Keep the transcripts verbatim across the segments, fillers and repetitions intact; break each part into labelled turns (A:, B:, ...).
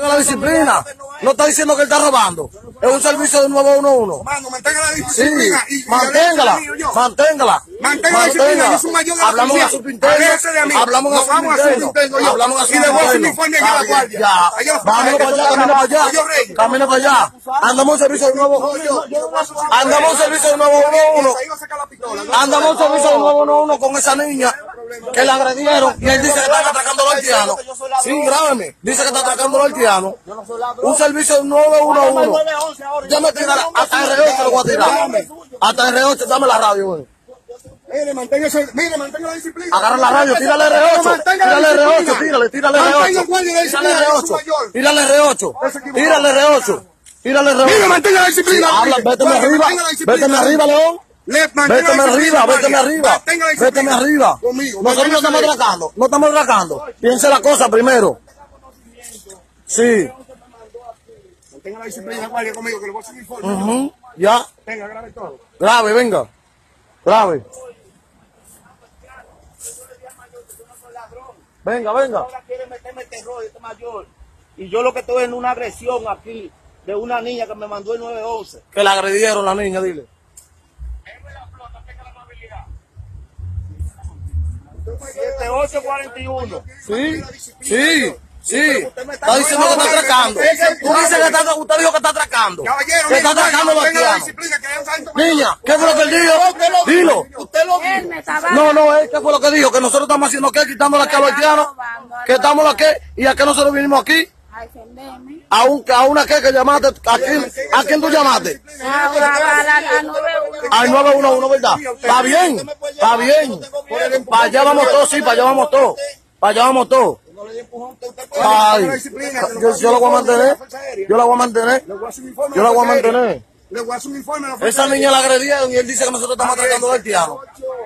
A: mantenga la disciplina. No está diciendo que él está robando. Es un servicio de nueve uno uno.
B: Comando, mantenga la disciplina.
A: Sí, manténgala, manténgala.
B: Mantenga la disciplina. Yo soy mayor de la
A: Hablamos a su interno. Hablamos a su interno. Hablamos a su interno. Ya, vámonos para allá, camina para allá. Camina para allá. Andamos en servicio de nuevo. Andamos en servicio de nuevo uno uno. Andamos en servicio de nuevo uno uno con esa niña que la agredieron y él dice que está atracando a los haitianos. Sí, grábeme. Dice que está atracando a los haitianos. Un servicio de nueve uno uno. Ya me tirará. Hasta R ocho lo voy a tirar. Hasta R ocho, dame la radio, güey.
B: Mire, mantenga, mire, mantenga la disciplina.
A: Agarra la radio, tírale R ocho. Tírale R ocho, tírale, tírale R ocho. Tírale R ocho. Tírale R ocho. Tírale R ocho. Tírale R ocho.
B: Mire, mantenga la disciplina.
A: Habla, véteme arriba. Véteme arriba, León. Véteme arriba, véteme arriba. Véteme arriba. Nosotros no estamos atracando. No estamos atracando. Piense la cosa primero. Sí.
B: Mantenga la disciplina, guardia, conmigo, que le voy a hacer un informe.
A: Ya.
B: Venga, grabe todo.
A: Grave, venga. Grave. Venga, venga.
C: Ahora quiere meterme terror, este mayor. Y yo lo que estoy en una agresión aquí de una niña que me mandó el nueve once.
A: Que la agredieron la niña, dile.
C: siete ocho cuarenta y uno.
A: Sí, sí, sí. Está diciendo que está atracando. Tú dices que está, usted dijo que está atracando. Que está atracando a los haitianos. Niña, ¿qué fue lo que él dijo? Dilo.
C: Usted lo dijo.
A: No, no, ¿qué fue lo que dijo? Que nosotros estamos haciendo qué, quitándole aquí a los haitianos. Que estamos aquí y a qué nosotros vinimos aquí. A, un, a una que que llamaste, ¿a quién, ¿a quién tú llamaste? Al nueve uno uno, ¿verdad? Está bien, está bien. Para allá vamos todos, sí, para allá vamos todos. Para allá vamos todos. Ay, yo, yo la voy a mantener, yo la voy a mantener, yo la voy a mantener. Esa niña la agredieron y él dice que nosotros estamos atracando al haitiano.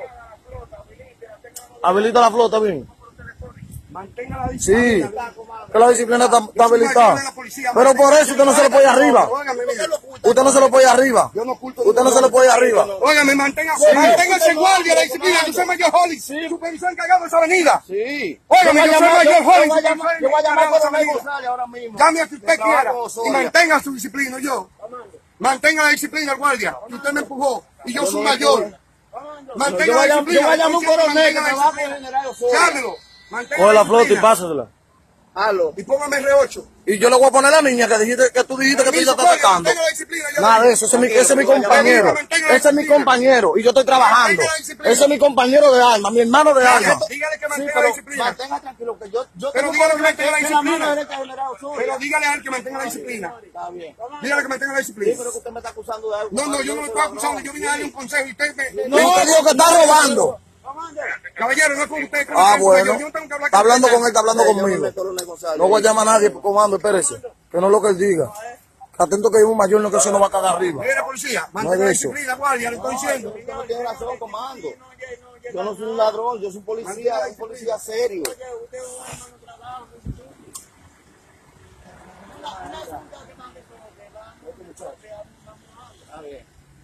A: Habilita la flota bien.
B: Mantenga la disciplina.
A: Sí, que la disciplina está, está habilitada. Pero por eso usted no se lo puede arriba. Usted no se lo puede arriba. Usted no se lo puede arriba.
B: Óigame, mantenga, manténgase guardia la disciplina. Yo soy mayor Holly, supervisor encargado de esa avenida.
C: Sí.
B: Óigame, yo soy mayor Holly.
C: Yo voy a llamar a Coronel González ahora mismo.
B: Llame a que usted quiera y mantenga su disciplina. Yo mantenga la disciplina, guardia. Y usted me empujó y yo soy mayor. Mantenga la disciplina.
C: Yo voy a llamar a un coronel que me va a generar Osorio.
B: Llámelo.
A: Coge la flota y pásasela.
B: Halo. Y póngame R ocho.
A: Y yo le voy a poner a la niña que dijiste que tú dijiste que tú ya estás atacando. Nada de eso, ese es mi, ese es mi compañero. Ese es mi compañero y yo estoy trabajando. Ese es mi compañero de alma, mi hermano de alma.
B: Dígale que mantenga la disciplina.
C: Mantenga tranquilo que yo, yo
B: Pero dígale que mantenga la disciplina.
C: disciplina.
B: Pero dígale a él que mantenga la disciplina.
C: Está bien.
B: Dígale que mantenga la
C: Sí,
B: disciplina.
C: pero que usted me está acusando de algo.
B: No, no, yo no me estoy acusando. Yo vine a darle un consejo y usted me...
A: No, usted dijo que está robando.
B: Caballero, no es con usted.
A: Ah, bueno.
B: Yo no tengo que hablar
A: Está hablando con él, está hablando
C: Yo me
A: conmigo.
C: meto Coronel González.
A: No voy a llamar a nadie, comando, espérese. Que no es lo que él diga. Atento que hay un mayor, no que eso no va a cagar arriba.
B: Mire, policía,
A: No
B: mantenga
A: es
B: la
A: de eso.
B: disciplina, guardia, le estoy diciendo.
C: Usted no tiene razón, comando. Yo no soy un ladrón, yo soy un policía, un policía serio. Está bien.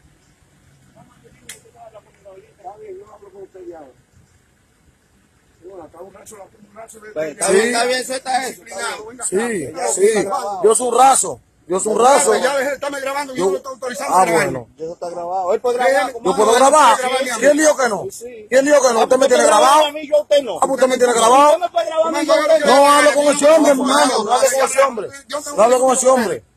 C: Está bien, está bien, está eso.
A: Sí, sí. Yo soy un raso. Yo soy un raso.
B: Ya deje de estarme grabando, yo no lo estoy autorizando.
A: Ah, bueno.
C: Eso está grabado. Él puede grabar.
A: ¿Yo puedo grabar? ¿Quién dijo que no? ¿Quién dijo que no? ¿Usted me tiene grabado?
C: A mí, yo usted no.
A: Ah, pues usted me tiene grabado.
C: Usted me puede grabar a mí, yo usted no.
A: No hablo con ese hombre, hermano. No hablo con ese hombre. No hablo con ese hombre.